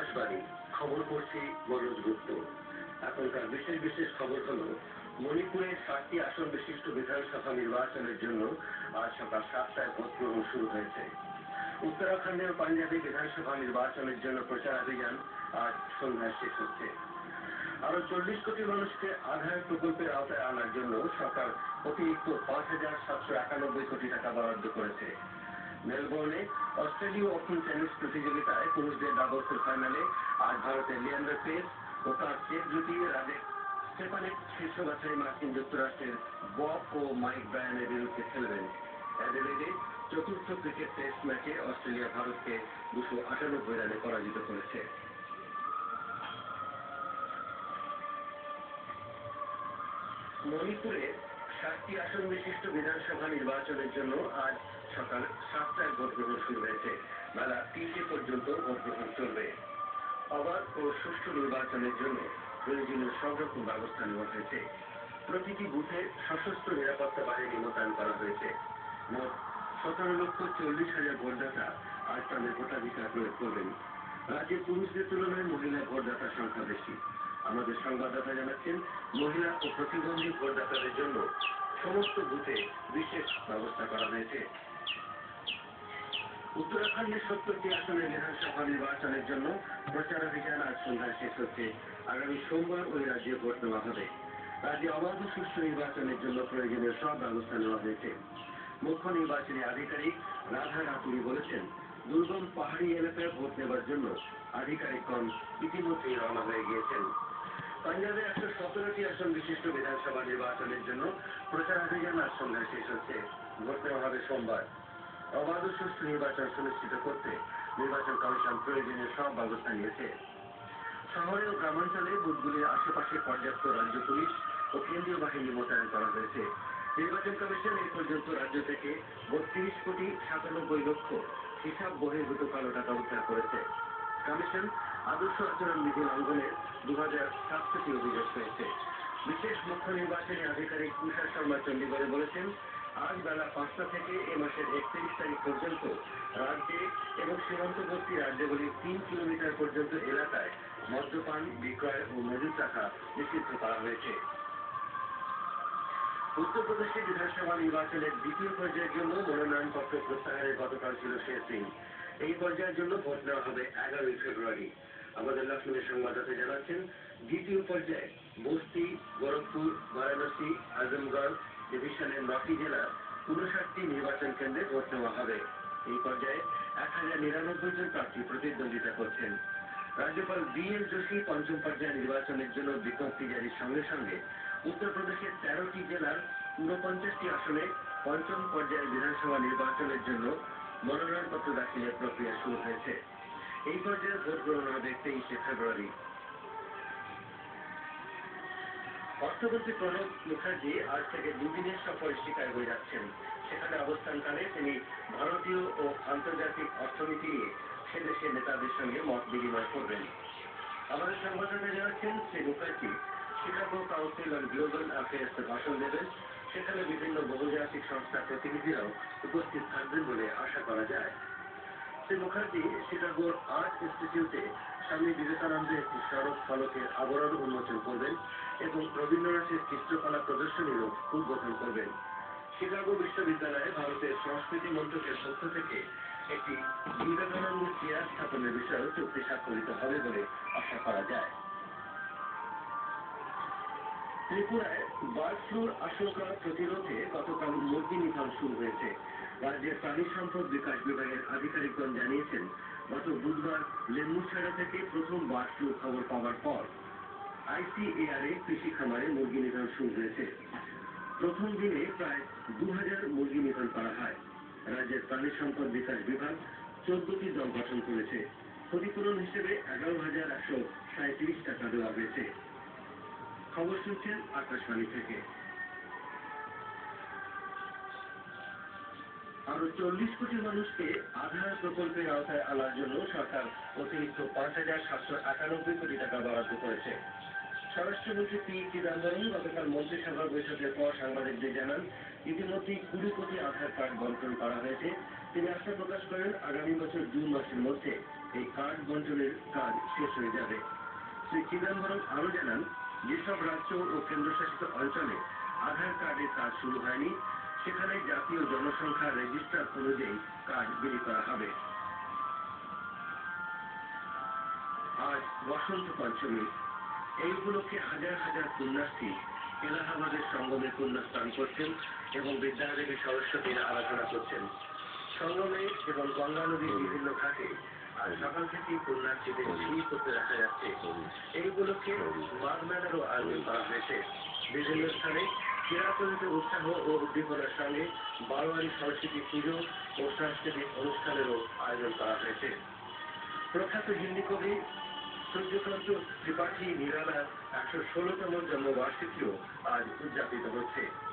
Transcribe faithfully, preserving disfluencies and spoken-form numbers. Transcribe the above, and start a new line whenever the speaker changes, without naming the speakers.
আকাশবাণী খবর পড়ছি মনোজ গুপ্ত। এখনকার বিশেষ বিশেষ খবর হলো মণিপুরে সাতটি আসন বিশিষ্ট বিধানসভা নির্বাচনের জন্য আজ সকাল সাতটায় ভোট গ্রহণ শুরু হয়েছে। উত্তরাখণ্ডের পাঞ্জাবে বিধানসভা নির্বাচনের জন্য প্রচারাভিযান আজ সন্ধ্যায় শেষ হচ্ছে। আরো চল্লিশ কোটি মানুষকে আধার প্রকল্পের আওতায় আনার জন্য সরকার অতিরিক্ত পাঁচ হাজার সাতশো একানব্বই কোটি টাকা বরাদ্দ করেছে। মেলবোর্নে অস্ট্রেলীয় ওপেন টেনিস প্রতিযোগিতায় পুরুষদের ডাবলসের ফাইনালে আজ ভারতের লিয়ান্ডার পেস ও তার চেক জুটি রাজেক স্টেপানিক শীর্ষ বাছাই মার্কিন যুক্তরাষ্ট্রের বব ও মাইক ব্রায়ানের বিরুদ্ধে খেলবেন। অ্যাডিলেডে চতুর্থ ক্রিকেট টেস্ট ম্যাচে অস্ট্রেলিয়া ভারতকে দুশো আটানব্বই রানে পরাজিত করেছে। মণিপুরে সাতটি আসন বিশিষ্ট বিধানসভা নির্বাচনের জন্য আজ সকাল সাতটায় ভোট গ্রহণ শুরু হয়েছে। বেলা তিনটে পর্যন্ত ভোট গ্রহণ চলবে। অবাধ ও সুষ্ঠু নির্বাচনের জন্য প্রয়োজনীয় সব রকম ব্যবস্থা নেওয়া হয়েছে। প্রতিটি বুথে সশস্ত্র নিরাপত্তা বাহিনী মোতায়েন করা হয়েছে। মোট সতেরো লক্ষ চল্লিশ হাজার ভোটদাতা আজ তাদের ভোটাধিকার প্রয়োগ করবেন। রাজ্যে পুরুষদের তুলনায় মহিলা ভোটদাতার সংখ্যা বেশি। আমাদের সংবাদদাতা জানাচ্ছেন, মহিলা ও প্রতিবন্ধী ভোটদাতাদের জন্য সমস্ত বুথে বিশেষ ব্যবস্থা করা হয়েছে। উত্তরাখণ্ডের সত্তরটি আসনের বিধানসভা নির্বাচনের জন্য প্রচারাভিযান আজ সন্ধ্যায় শেষ হচ্ছে। আগামী সোমবার ওই রাজ্যে ভোট নেওয়া হবে। রাজ্যে অবাধ ও সুষ্ঠু নির্বাচনের জন্য প্রয়োজনীয় সব ব্যবস্থা নেওয়া হয়েছে। মুখ্য নির্বাচনী আধিকারিক রাধা রাতুরি বলেছেন, দুর্গম পাহাড়ি এলাকায় ভোট নেবার জন্য আধিকারিকগণ ইতিমধ্যেই রওনা হয়ে গিয়েছেন। পাঞ্জাবে একশো সতেরোটি আসন বিশিষ্ট বিধানসভা নির্বাচনের জন্য প্রচারাভিযান আজ সন্ধ্যায় শেষ হচ্ছে। ভোট নেওয়া হবে সোমবার। অবাধ ও সুষ্ঠু নির্বাচন সুনিশ্চিত করতে নির্বাচন কমিশন প্রয়োজনীয় সব ব্যবস্থা নিয়েছে। শহরে ও গ্রামাঞ্চলে বুথগুলির আশেপাশে পর্যাপ্ত রাজ্য পুলিশ ও কেন্দ্রীয় বাহিনী মোতায়েন করা হয়েছে। নির্বাচন কমিশন এই পর্যন্ত রাজ্য থেকে বত্রিশ কোটি সাতানব্বই লক্ষ হিসাব বহির্ভূত কালো টাকা উদ্ধার করেছে। কমিশন আদর্শ আচরণবিধি লঙ্ঘনের দু হাজার সাতশোটি অভিযোগ পেয়েছে। বিশেষ মুখ্য নির্বাচনী আধিকারিক তুষার শর্মা চণ্ডীগড়ে বলেছেন, আজ বেলা পাঁচটা থেকে এ মাসের একত্রিশ তারিখ পর্যন্ত রাজ্যে এবং সীমান্তবর্তী রাজ্যগুলির তিন কিলোমিটার পর্যন্ত এলাকায় মদ্যপান বিক্রয় ও মজুত রাখা নিষিদ্ধ করা হয়েছে। উত্তরপ্রদেশে বিধানসভা নির্বাচনের দ্বিতীয় পর্যায়ের জন্য মনোনয়নপত্র প্রত্যাহারের গতকাল ছিল শেষ দিন। এই পর্যায়ের জন্য ভোট নেওয়া হবে এগারোই ফেব্রুয়ারি। আমাদের লক্ষ্মীর সংবাদদাতা জানাচ্ছেন, দ্বিতীয় পর্যায়ে বস্তি, গোরখপুর, বারাণসী, আজমগড় ডিভিশনের নটি জেলার উনষাটটি নির্বাচন কেন্দ্রে ভোট নেওয়া হবে। এই পর্যায়ে এক হাজার নিরানব্বই জন প্রার্থী প্রতিদ্বন্দ্বিতা করছেন। রাজ্যপাল বি এল যোশী পঞ্চম পর্যায়ে নির্বাচনের জন্য বিজ্ঞপ্তি জারির সঙ্গে সঙ্গে উত্তরপ্রদেশের তেরোটি জেলার ঊনপঞ্চাশটি আসনে পঞ্চম পর্যায়ের বিধানসভা নির্বাচনের জন্য মনোনয়নপত্র দাখিলের প্রক্রিয়া শুরু হয়েছে। এই পর্যায়ে ভোট গ্রহণ হবে তেইশে ফেব্রুয়ারি। অর্থমন্ত্রী প্রণব মুখার্জি আজ থেকে দুদিনের সফরে শিকাগো যাচ্ছেন। সেখানে অবস্থানকালে তিনি ভারতীয় ও আন্তর্জাতিক অর্থনীতি নিয়ে সে দেশের নেতাদের সঙ্গে মত বিনিময় করবেন। আমাদের সংবাদদাতা জানাচ্ছেন, Shri Mukherjee Chicago council on global অ্যাফেয়ার্সে ভাষণ দেবেন। সেখানে বিভিন্ন বহুজাতিক সংস্থার প্রতিনিধিরাও উপস্থিত থাকবেন বলে আশা করা যায়। শ্রী মুখার্জি শিকাগোর আর্ট ইনস্টিটিউটে স্বামী বিবেকানন্দের একটি স্মারক ফলকের আবরণ উন্মোচন করবেন এবং রবীন্দ্রনাথের চিত্রকলা প্রদর্শনীরও উদ্বোধন করবেন। শিকাগো বিশ্ববিদ্যালয়ে ভারতের সংস্কৃতি মন্ত্রকের পক্ষ থেকে একটি বিবেকানন্দ চেয়ার স্থাপনের বিষয়েও চুক্তি স্বাক্ষরিত হবে বলে আশা করা যায়। ত্রিপুরায় বার্ড ফ্লুর আশঙ্কা প্রতিরোধে গতকাল মুরগি নিধন শুরু হয়েছে। রাজ্যের প্রাণী সম্পদ বিকাশ বিভাগের আধিকারিকগণ জানিয়েছেন, গত বুধবার লেম্বুছড়া থেকে প্রথম বার্ড ফ্লুর খবর পাওয়ার পর আইসিএআর এ কৃষি খামারে মুরগি নিধন শুরু হয়েছে। প্রথম দিনে প্রায় দু হাজার মুরগি নিধন করা হয়। রাজ্যের প্রাণী সম্পদ বিকাশ বিভাগ চোদ্দটি দল গঠন করেছে। ক্ষতিপূরণ হিসেবে এগারো হাজার একশো সাঁত্রিশ টাকা দেওয়া হয়েছে। খবর শুনছেন আকাশবাণী থেকে। আরো চল্লিশ কোটি মানুষকে আধার প্রকল্পের আওতায় আনার জন্য সরকার অতিরিক্ত পাঁচ হাজার সাতশো একানব্বই কোটি টাকা বরাদ্দ করেছে। স্বরাষ্ট্রমন্ত্রী পি চিদম্বরম গতকাল মন্ত্রিসভা বৈঠকের পর সাংবাদিকদের জানান, ইতিমধ্যেই কুড়ি কোটি আধার কার্ড বন্টন করা হয়েছে। তিনি আশা প্রকাশ করেন, আগামী বছর জুন মাসের মধ্যে এই কার্ড বন্টনের কাজ শেষ হয়ে যাবে। শ্রী চিদম্বরম আরও জানান, যেসব রাজ্য ও কেন্দ্রশাসিত অঞ্চলে আধার কার্ডের কাজ শুরু হয়নি, সেখানে জাতীয় জনসংখ্যা রেজিস্টার অনুযায়ী কাজ বিলি করা হবে। আজ বসন্ত পঞ্চমী। এই উপলক্ষে হাজার হাজার পুণ্যার্থী এলাহাবাদের সঙ্গমে পুণ্য স্নান করছেন এবং বিদ্যাদেবী সরস্বতীর আরাধনা করছেন। সঙ্গমে এবং গঙ্গা নদীর বিভিন্ন ঘাটে আজ সকাল থেকেই পুণ্যার্থীদের ভিড় করতে দেখা যাচ্ছে। এই উপলক্ষে মাঘ মেলারও আয়োজন করা হয়েছে। বিভিন্ন স্থানে চিরাচরিত উৎসাহ ও উদ্দীপনার সঙ্গে বারোয়ারি সরস্বতী পুজো ও সাংস্কৃতিক অনুষ্ঠানেরও আয়োজন করা হয়েছে। প্রখ্যাত হিন্দি কবি সূর্যকান্ত ত্রিপাঠী নিরালার একশো ষোলতম জন্মবার্ষিকীও আজ উদযাপিত হচ্ছে।